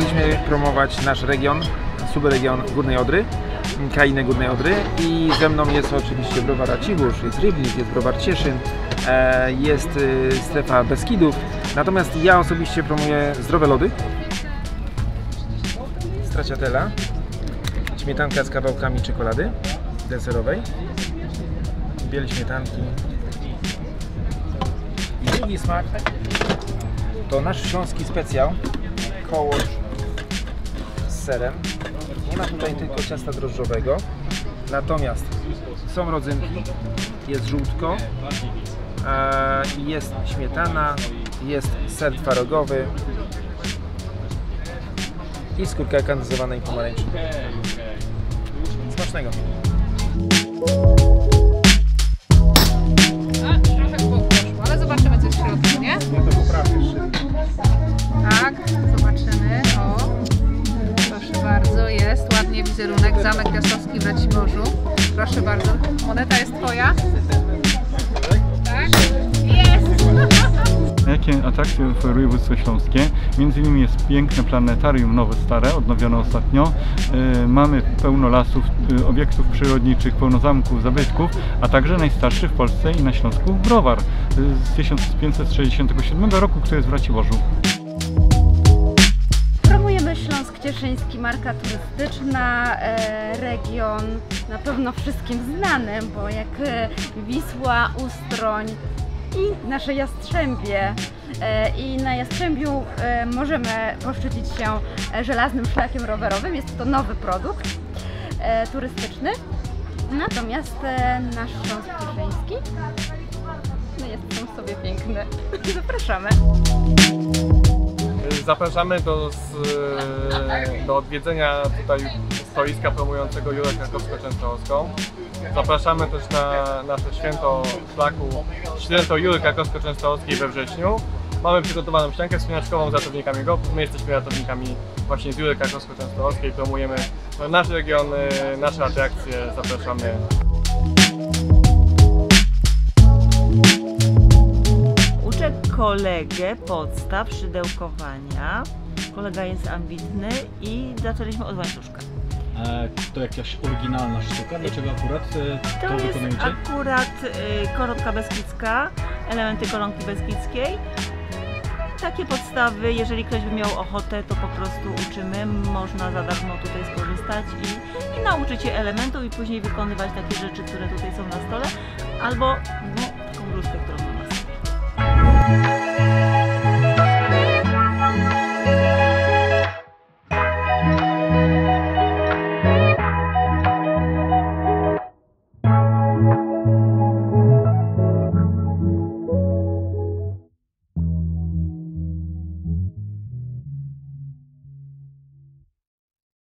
przyjechaliśmy promować nasz region, subregion Górnej Odry, krainę Górnej Odry i ze mną jest oczywiście browar Racibórz, jest Rybnik, jest browar Cieszyn, jest strefa Beskidów. Natomiast ja osobiście promuję zdrowe lody, stracciatella, śmietanka z kawałkami czekolady deserowej, biel śmietanki. I drugi smak to nasz śląski specjał, kołosz z serem. Nie ma tutaj tylko ciasta drożdżowego, natomiast są rodzynki, jest żółtko, jest śmietana, jest ser twarogowy i skórka kandyzowanej pomarańczy. Smacznego! Trochę poszło, ale zobaczymy, co jest w środku, nie? Ja to poprawię jeszcze. Tak, zobaczymy. O, proszę bardzo, jest ładnie wizerunek. Zamek Piastowski w Raciborzu. Proszę bardzo. Moneta jest twoja? Tak? Jest! Jakie atrakcje oferuje województwo śląskie? Między innymi jest piękne planetarium nowe, stare, odnowione ostatnio. Mamy pełno lasów, obiektów przyrodniczych, pełno zamków, zabytków, a także najstarszy w Polsce i na Śląsku browar z 1567 roku, który jest w Raciborzu. Promujemy Śląsk Cieszyński, marka turystyczna, region na pewno wszystkim znany, bo jak Wisła, Ustroń i nasze Jastrzębie. I na Jastrzębiu możemy poszczycić się żelaznym szlakiem rowerowym. Jest to nowy produkt turystyczny. Natomiast nasz Śląsk Cieszyński no jest sam sobie piękny. Zapraszamy! Zapraszamy do odwiedzenia tutaj stoiska promującego Jurę Krakowsko-Częstochowską. Zapraszamy też na nasze święto szlaku, święto Jury Krakowsko-Częstochowskiej we wrześniu. Mamy przygotowaną ściankę wspinaczkową z ratownikami GoPro. My jesteśmy ratownikami właśnie z Jury Krakowsko-Częstochowskiej. Promujemy nasz region, nasze atrakcje. Zapraszamy. Uczę kolegę podstaw szydełkowania. Kolega jest ambitny i zaczęliśmy od łańcuszka. To jakaś oryginalna sztuka? Dlaczego akurat to wykonujecie? Jest akurat korotka beskidzka, elementy koronki beskidzkiej. Takie podstawy, jeżeli ktoś by miał ochotę, to po prostu uczymy. Można za darmo tutaj skorzystać i nauczyć się elementów i później wykonywać takie rzeczy, które tutaj są na stole. Albo taką bluzkę, którą mam na sobie.